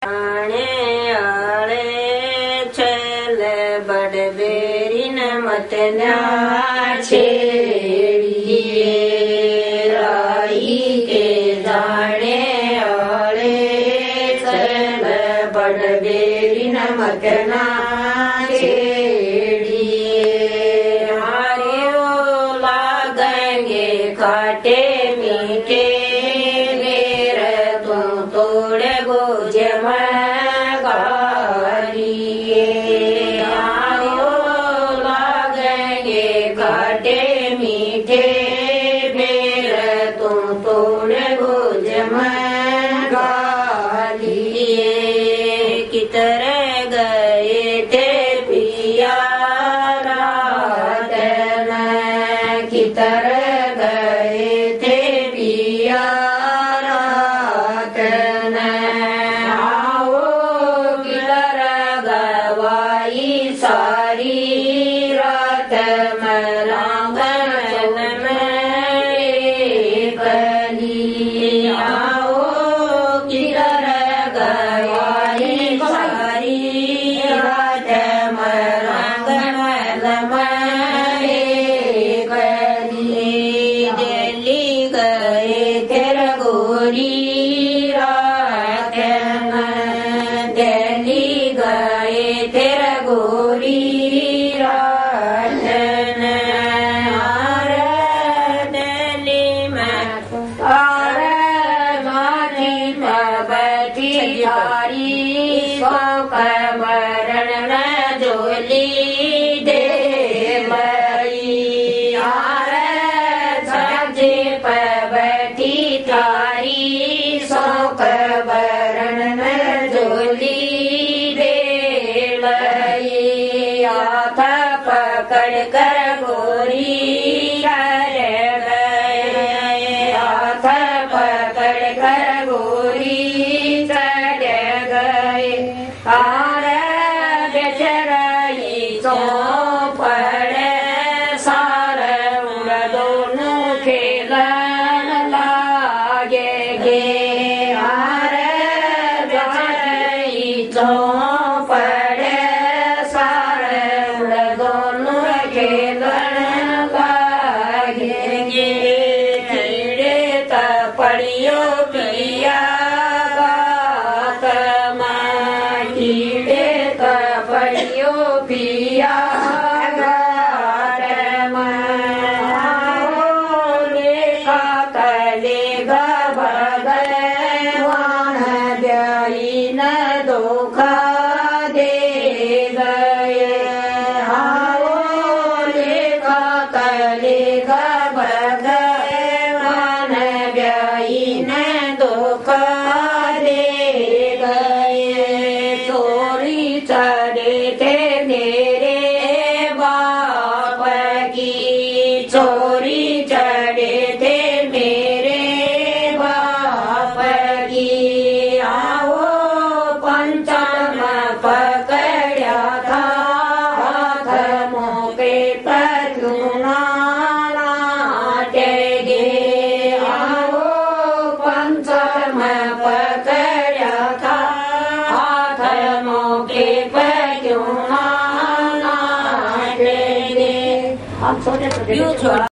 आले छल बड़बेरी न मत ना छेड़िए राई के दाने आले छल बड़बेरी न मत ना छेड़िए हारे लागेंगे खाटे मीठे तोड़े गोज में गालिए आयो लागेंगे खाटे मीठे फिर तुम तोड़े गोज में गालिए कितर गए थे पिया रात में कितर गए थे पिया सारी रात मरांगन में कली आओ किधर गवाई सारी रात मरांगन में कली दिल्ली गए तेरा गोरी रात में दिल्ली गए तेरा गोरी मरण न जोली दे मई आर साजे पर बैठी तारी शौक मरण न जोली दे मई हाथ पकड़ कर गोरी कर गए हाथ पकड़ कर गोरी चढ़ गए आर बेचराई तो पड़े सारे दोनों खेलन लागे गे आर बेचराई तो पड़े सारे दोनों खेलन लागे गे कीड़े तपड़ियो पिया कीड़े तपड़ियो पिया घाट लेखा कलेगा भगवान ब्याई न धोखा दे गए आओ लेखा कलेगा भगवान ब्याई न धोखा दे गए चोरी चढ़े थे मेरे बाप की चोरी चढ़े थे मेरे बाप की आओ पंचम पकड़ा था हाथ मौके पर चुना गे आओ पंचम पकड़ा था हाथ मौके पर क्यों ना आप छोटे छोटे